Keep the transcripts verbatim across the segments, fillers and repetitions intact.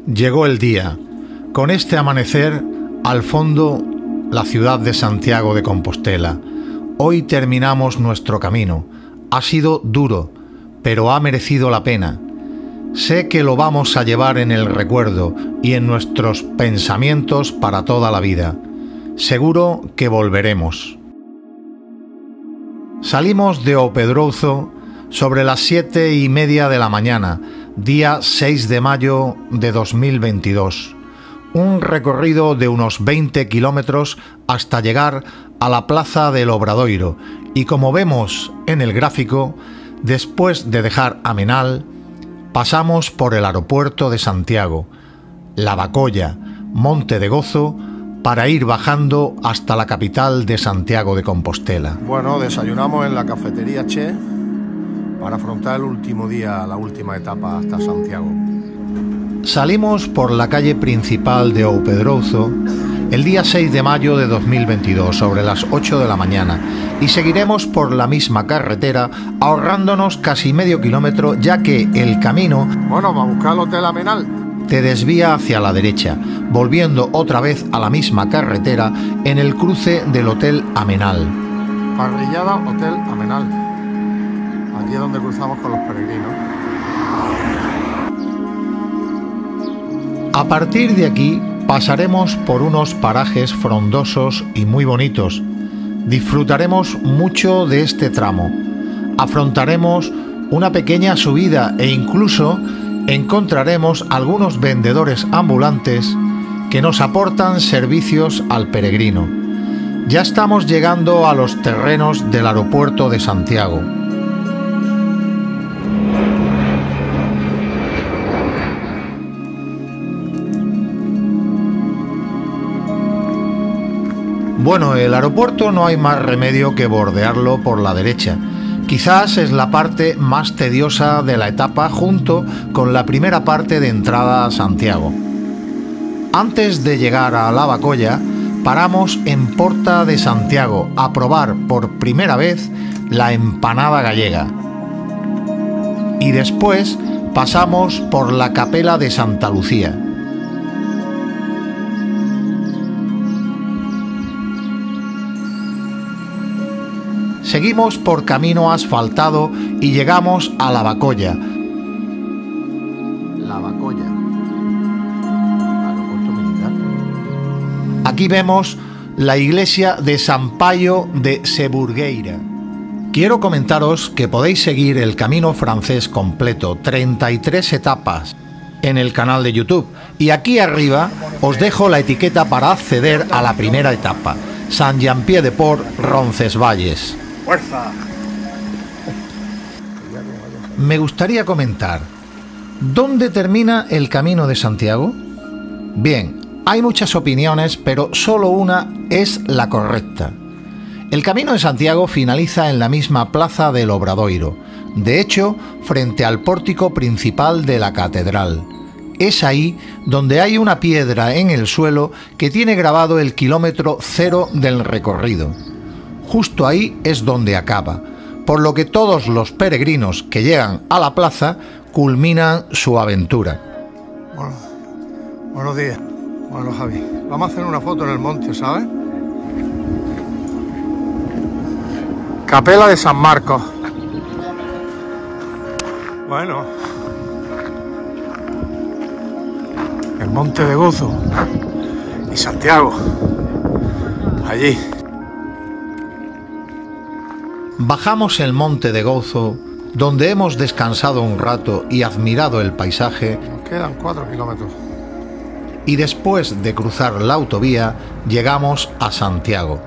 Llegó el día. Con este amanecer, al fondo, la ciudad de Santiago de Compostela. Hoy terminamos nuestro camino. Ha sido duro, pero ha merecido la pena. Sé que lo vamos a llevar en el recuerdo y en nuestros pensamientos para toda la vida. Seguro que volveremos. Salimos de Opedrouzo sobre las siete y media de la mañana, día seis de mayo de dos mil veintidós. Un recorrido de unos veinte kilómetros hasta llegar a la plaza del Obradoiro y, como vemos en el gráfico, después de dejar Amenal, pasamos por el aeropuerto de Santiago, Lavacolla, Monte de Gozo, para ir bajando hasta la capital de Santiago de Compostela. Bueno, desayunamos en la cafetería Che para afrontar el último día, la última etapa hasta Santiago. Salimos por la calle principal de Opedrouzo el día seis de mayo de dos mil veintidós sobre las ocho de la mañana y seguiremos por la misma carretera ahorrándonos casi medio kilómetro, ya que el camino, bueno, va a buscar el Hotel Amenal, te desvía hacia la derecha, volviendo otra vez a la misma carretera en el cruce del Hotel Amenal. Parrillada Hotel Amenal. Aquí es donde cruzamos con los peregrinos. A partir de aquí pasaremos por unos parajes frondosos y muy bonitos. Disfrutaremos mucho de este tramo. Afrontaremos una pequeña subida e incluso encontraremos algunos vendedores ambulantes que nos aportan servicios al peregrino. Ya estamos llegando a los terrenos del aeropuerto de Santiago. Bueno, el aeropuerto no hay más remedio que bordearlo por la derecha. Quizás es la parte más tediosa de la etapa junto con la primera parte de entrada a Santiago. Antes de llegar a Lavacolla, paramos en Porta de Santiago a probar por primera vez la empanada gallega. Y después pasamos por la Capela de Santa Lucía. Seguimos por camino asfaltado y llegamos a Lavacolla. Lavacolla. Aeropuerto militar. Aquí vemos la iglesia de San Paio de Seburgueira. Quiero comentaros que podéis seguir el camino francés completo, treinta y tres etapas, en el canal de YouTube. Y aquí arriba os dejo la etiqueta para acceder a la primera etapa, Saint-Jean-Pied-de-Port, Roncesvalles. ¡Fuerza! Me gustaría comentar, ¿dónde termina el Camino de Santiago? Bien, hay muchas opiniones, pero solo una es la correcta. El Camino de Santiago finaliza en la misma plaza del Obradoiro, de hecho, frente al pórtico principal de la catedral. Es ahí donde hay una piedra en el suelo que tiene grabado el kilómetro cero del recorrido. Justo ahí es donde acaba, por lo que todos los peregrinos que llegan a la plaza culminan su aventura. Bueno, buenos días. Bueno, Javi, vamos a hacer una foto en el monte, ¿sabes? Capela de San Marcos. Bueno. El Monte de Gozo. Y Santiago. Allí. Bajamos el Monte de Gozo, donde hemos descansado un rato y admirado el paisaje. Nos quedan cuatro kilómetros. Y después de cruzar la autovía, llegamos a Santiago.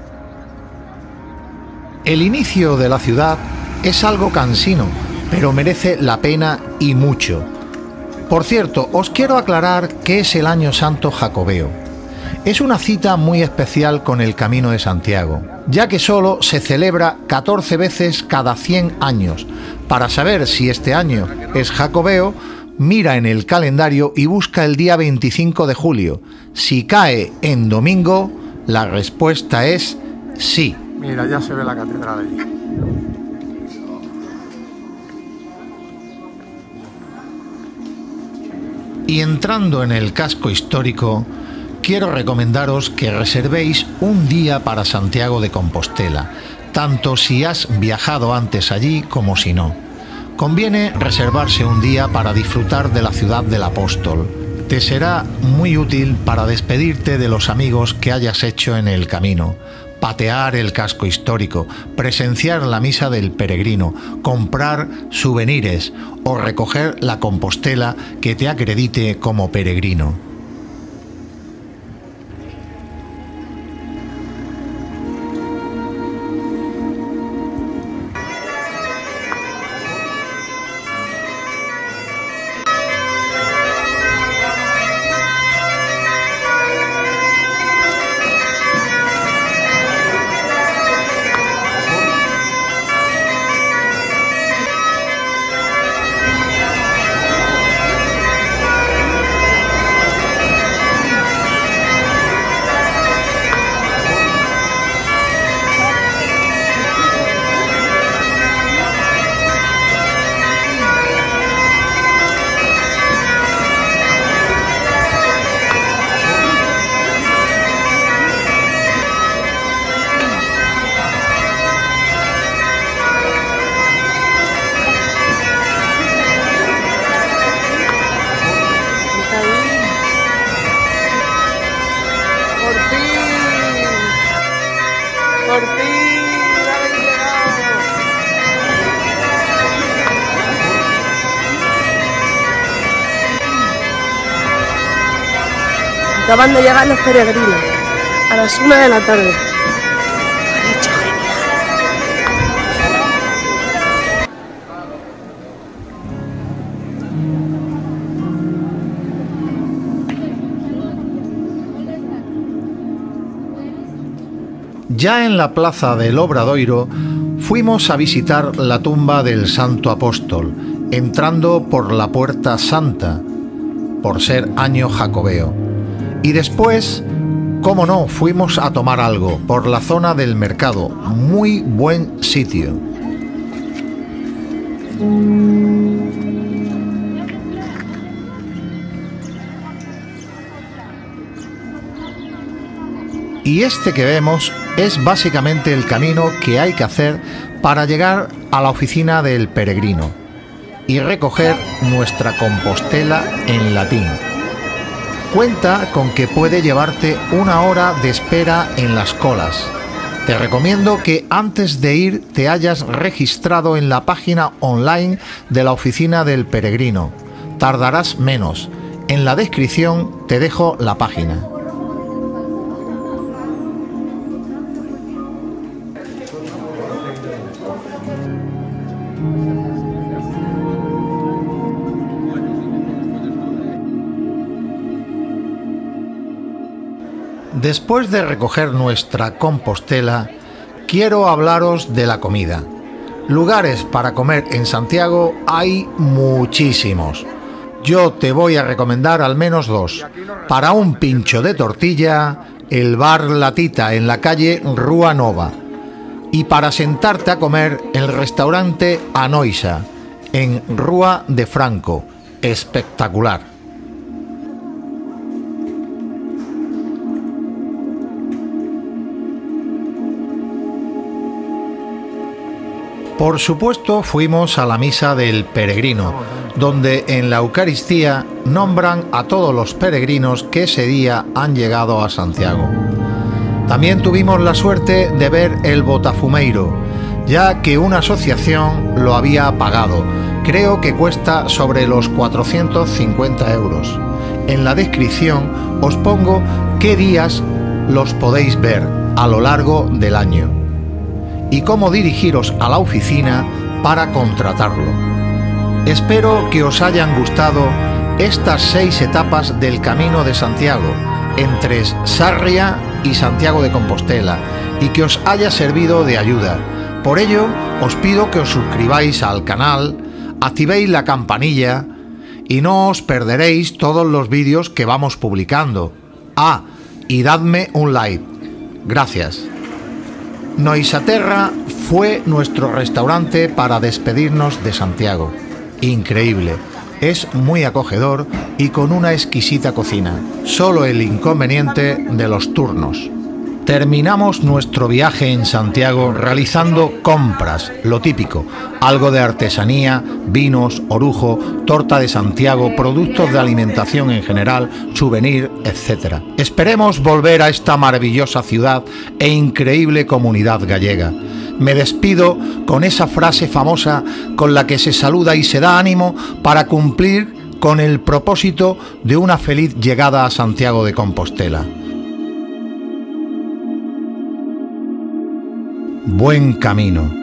El inicio de la ciudad es algo cansino, pero merece la pena y mucho. Por cierto, os quiero aclarar qué es el Año Santo Jacobeo. Es una cita muy especial con el Camino de Santiago, ya que solo se celebra catorce veces cada cien años. Para saber si este año es Jacobeo, mira en el calendario y busca el día veinticinco de julio. Si cae en domingo, la respuesta es sí. Mira, ya se ve la catedral allí. Y entrando en el casco histórico, quiero recomendaros que reservéis un día para Santiago de Compostela, tanto si has viajado antes allí como si no. Conviene reservarse un día para disfrutar de la ciudad del apóstol. Te será muy útil para despedirte de los amigos que hayas hecho en el camino, patear el casco histórico, presenciar la misa del peregrino, comprar souvenirs o recoger la compostela que te acredite como peregrino. Por fin habéis llegado. Acaban de llegar los peregrinos a las una de la tarde. Lo han hecho genial. Ya en la plaza del Obradoiro fuimos a visitar la tumba del Santo Apóstol, entrando por la Puerta Santa, por ser año jacobeo. Y después, cómo no, fuimos a tomar algo por la zona del mercado. Muy buen sitio. Y este que vemos es básicamente el camino que hay que hacer para llegar a la oficina del peregrino y recoger nuestra compostela en latín. Cuenta con que puede llevarte una hora de espera en las colas. Te recomiendo que antes de ir te hayas registrado en la página online de la oficina del peregrino. Tardarás menos. En la descripción te dejo la página. Después de recoger nuestra compostela, quiero hablaros de la comida. Lugares para comer en Santiago hay muchísimos. Yo te voy a recomendar al menos dos. Para un pincho de tortilla, el bar La Tita en la calle Rúa Nova. Y para sentarte a comer, el restaurante Anoisa en Rúa de Franco. Espectacular. Por supuesto, fuimos a la misa del peregrino, donde en la Eucaristía nombran a todos los peregrinos que ese día han llegado a Santiago. También tuvimos la suerte de ver el Botafumeiro, ya que una asociación lo había pagado. Creo que cuesta sobre los cuatrocientos cincuenta euros. En la descripción os pongo qué días los podéis ver a lo largo del año y cómo dirigiros a la oficina para contratarlo. Espero que os hayan gustado estas seis etapas del Camino de Santiago, entre Sarria y Santiago de Compostela, y que os haya servido de ayuda. Por ello, os pido que os suscribáis al canal, activéis la campanilla y no os perderéis todos los vídeos que vamos publicando. Ah, y dadme un like. Gracias. Noisaterra fue nuestro restaurante para despedirnos de Santiago. Increíble. es muy acogedor y con una exquisita cocina. Solo el inconveniente de los turnos. Terminamos nuestro viaje en Santiago realizando compras, lo típico, algo de artesanía, vinos, orujo, torta de Santiago, productos de alimentación en general, souvenir, etcétera. Esperemos volver a esta maravillosa ciudad e increíble comunidad gallega. Me despido con esa frase famosa con la que se saluda y se da ánimo para cumplir con el propósito de una feliz llegada a Santiago de Compostela. Buen camino.